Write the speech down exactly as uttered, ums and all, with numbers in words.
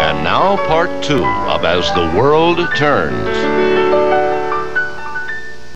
And now part two of As the World Turns.